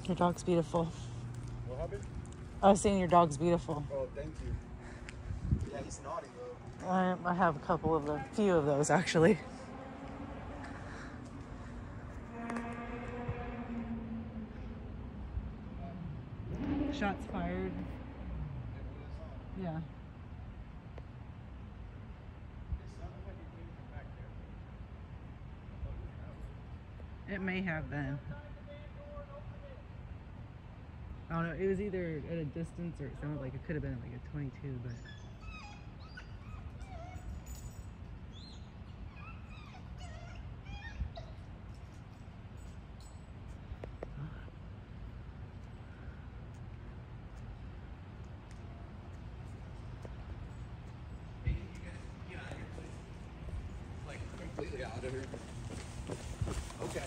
Your dog's beautiful. What happened? I was saying your dog's beautiful. Oh, thank you. Yeah, he's naughty though. I have a few of those actually. Shots fired. Yeah. It may have been. I don't know. It was either at a distance or it sounded like it could have been like a 22, but. Completely out of here. Okay.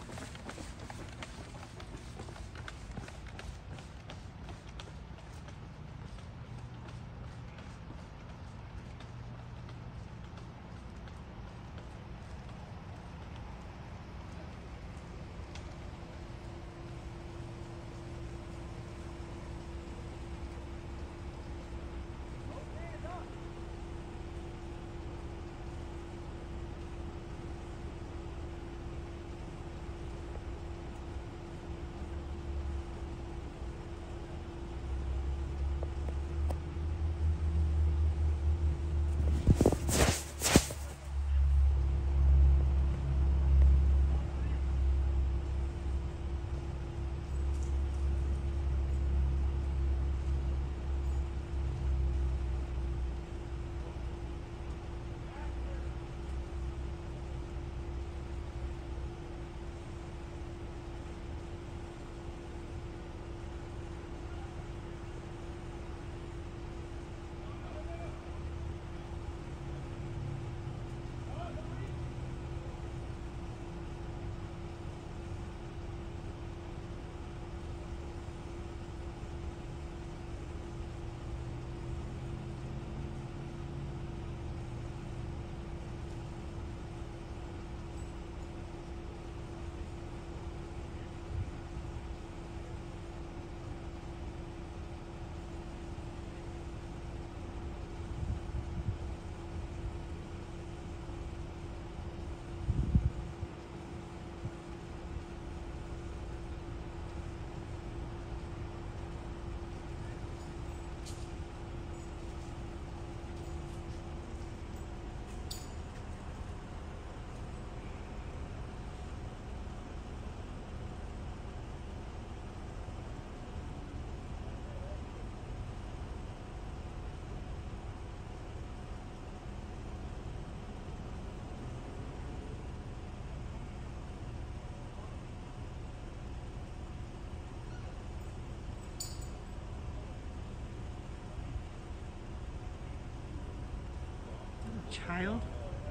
Child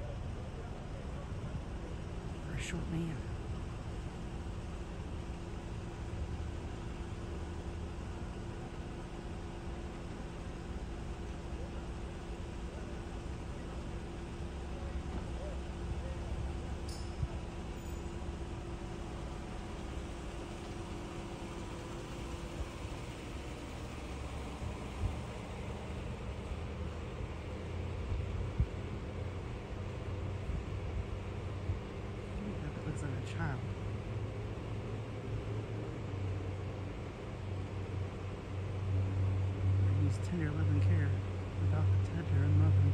or a short man? Child. Use tender loving care without the tender and loving.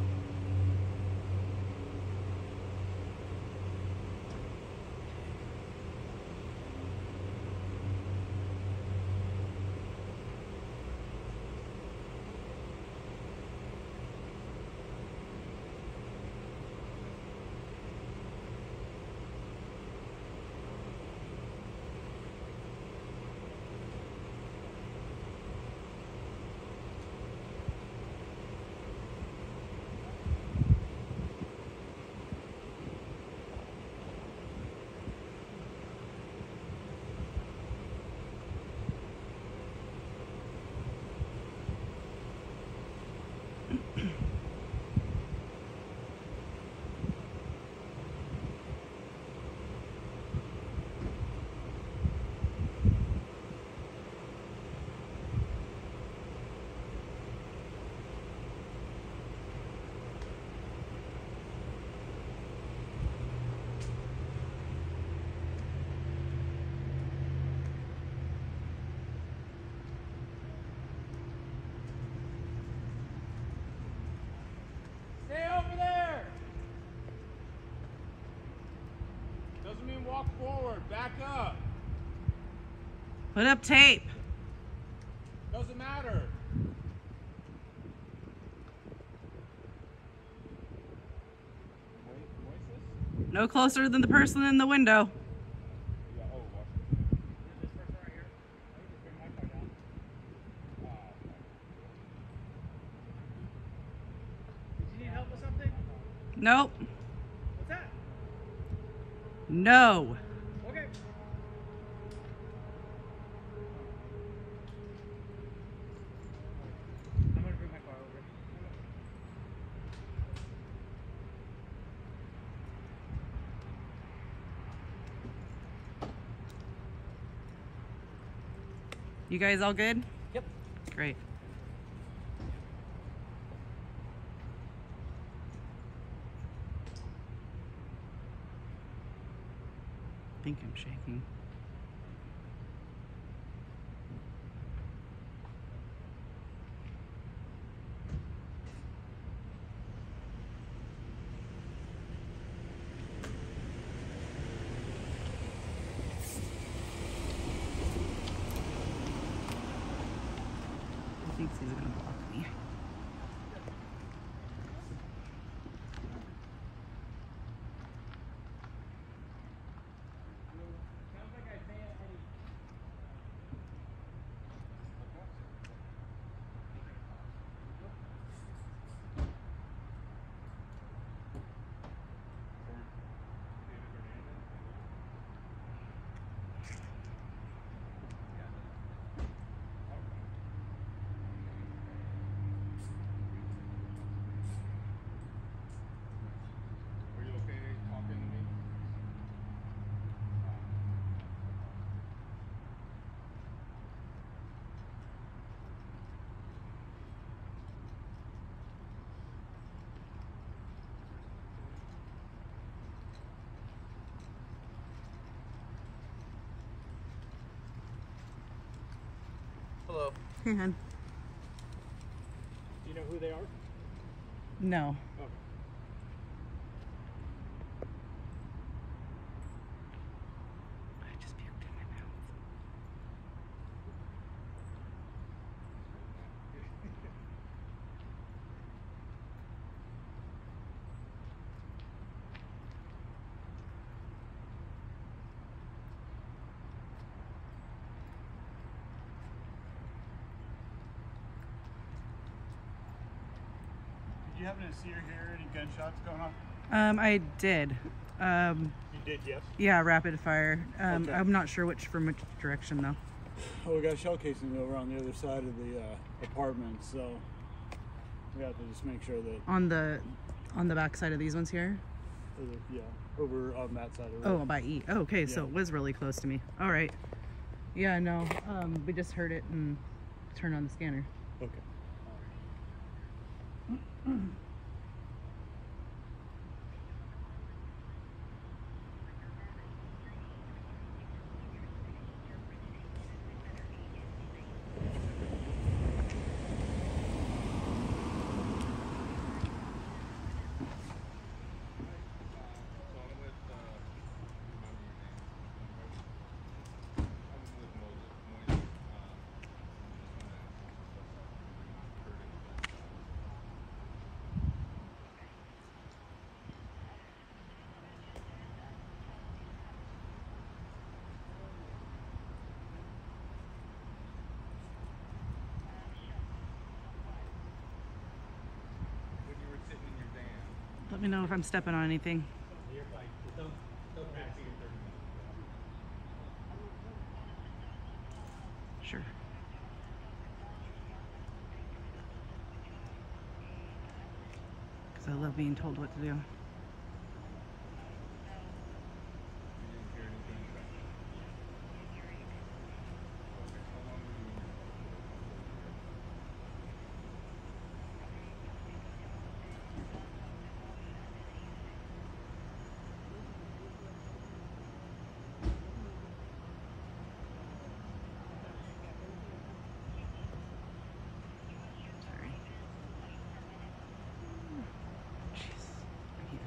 Councilman, walk forward. Back up. Put up tape. Doesn't matter. No closer than the person in the window. Yeah, oh, watch this person right here. I need to bring my car down. Did you need help with something? Nope. What's that? No. Okay. I'm gonna bring my car over. You guys all good? Yep. Great. I think I'm shaking. He thinks he's gonna block me. Are you okay talking to me? Hello. Hey, hon. Do you know who they are? No. Okay. I just puked in my mouth. Did you happen to see or hear any gunshots going off? I did. You did, yes. Yeah, rapid fire. Okay. I'm not sure from which direction though. Oh, we got shell casings over on the other side of the apartment, so we have to just make sure that. On the back side of these ones here. Yeah, over on that side of the Oh, road. by E. Oh, okay, so Yeah. it was really close to me. All right. Yeah, no. We just heard it and turned on the scanner. Okay. When you were sitting in your van. Let me know if I'm stepping on anything. You're fine. Don't pass you in 30 minutes. Sure. Because I love being told what to do. You didn't hear anything back. Okay, how long were you in your Sorry. Jeez. I keep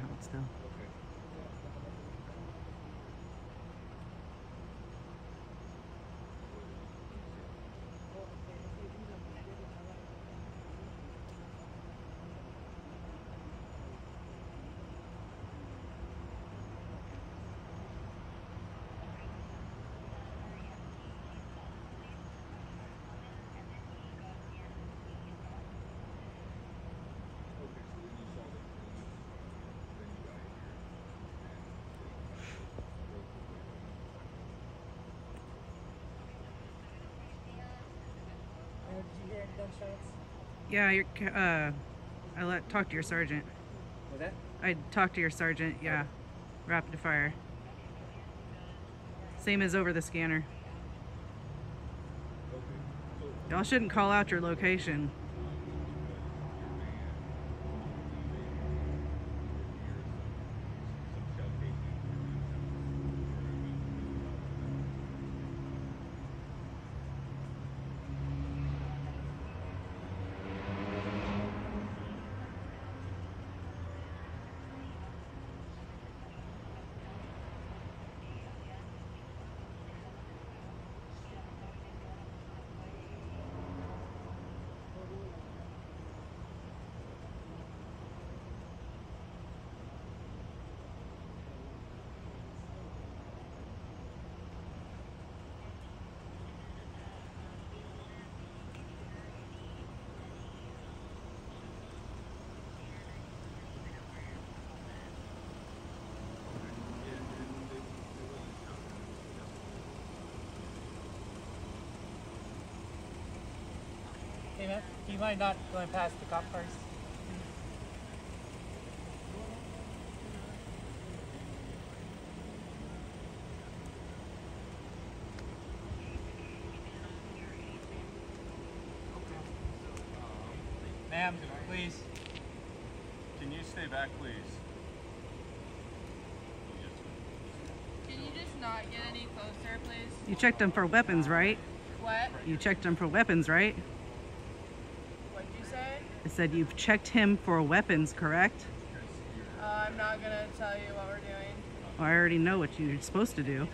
Yeah, talk to your sergeant. Was that? I talked to your sergeant, yeah. Rapid fire. Same as over the scanner. Y'all shouldn't call out your location. Hey man, do you mind not going past the cop cars? Ma'am, please. Can you stay back, please? Can you just not get any closer, please? You checked them for weapons, right? What? You checked them for weapons, right? What'd you say? I said you've checked him for weapons, correct? I'm not gonna tell you what we're doing. Well, I already know what you're supposed to do.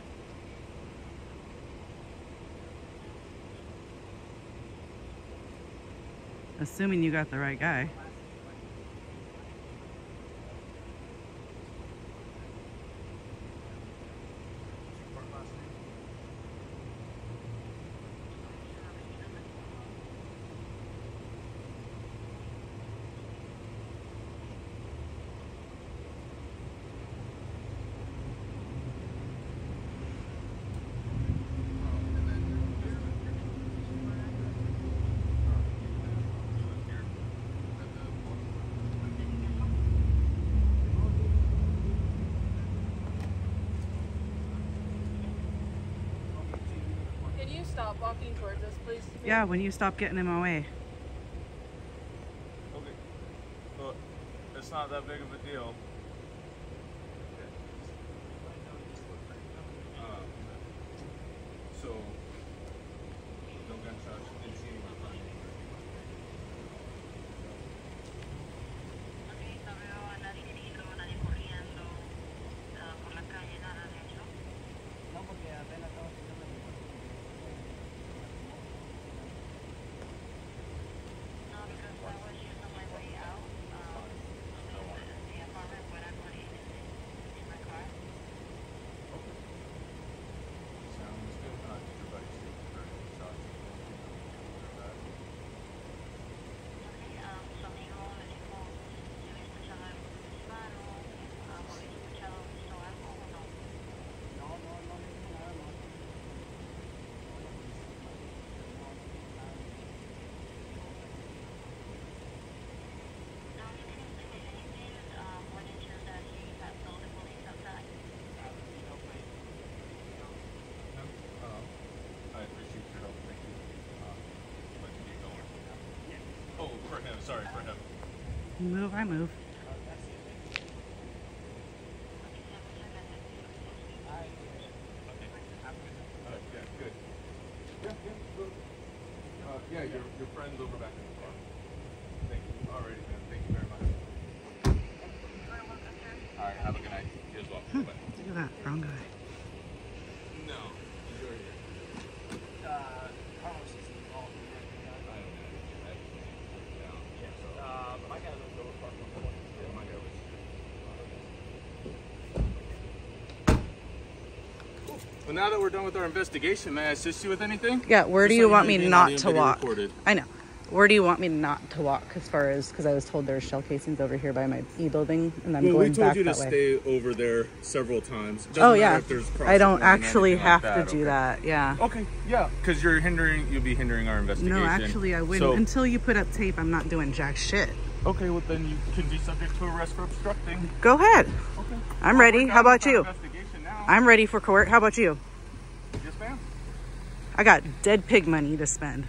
Assuming you got the right guy. Can you stop walking towards us, please? Yeah, when you stop getting in my way. Okay. Look, it's not that big of a deal. So, no gunshots. Didn't see anyone find anything. Sounds good. Did your buddy see for shots? I appreciate your help. Thank you. Let me get going. Oh, for him. Sorry, for him. You move, I move. Yeah, good. Yeah, your friend's over back in the car. Thank you. Alrighty, man. Thank you very much. Alright, have a good night. You as well. Bye. Look at that, wrong guy. No. Enjoy your Carlos is involved in that. My guy lives over Park 140. Yeah, my guy was. Well, now that we're done with our investigation, may I assist you with anything? Yeah, where do Just you so want know, me being not audio to and video walk? recorded. I know. Where do you want me not to walk as far as, because I was told there's shell casings over here by my E-building, and I'm Well, going we told back you to that way. stay over there several times. Doesn't Oh matter yeah, if there's I don't crossing actually anything have like to that, do okay. that, yeah. Okay, yeah, because you'll be hindering our investigation. No, actually I wouldn't. So, Until you put up tape, I'm not doing jack shit. okay, well then you can be subject to arrest for obstructing. Go ahead. Okay. I'm ready. How about you? Investigation now. I'm ready for court. How about you? Yes, ma'am. I got dead pig money to spend.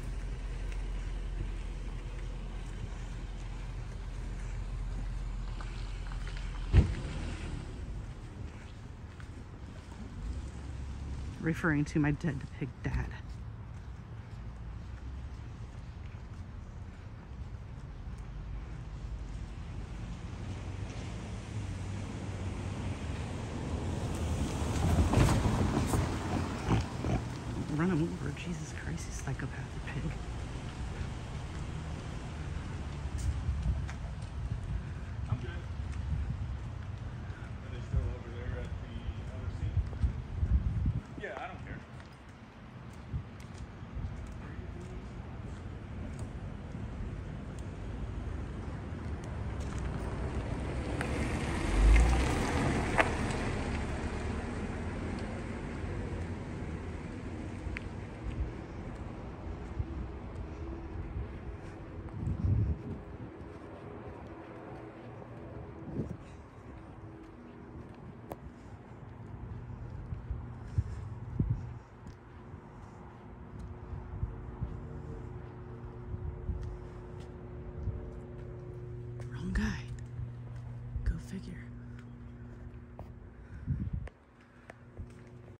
Referring to my dead pig dad. Run him over. Jesus Christ, you psychopathic pig.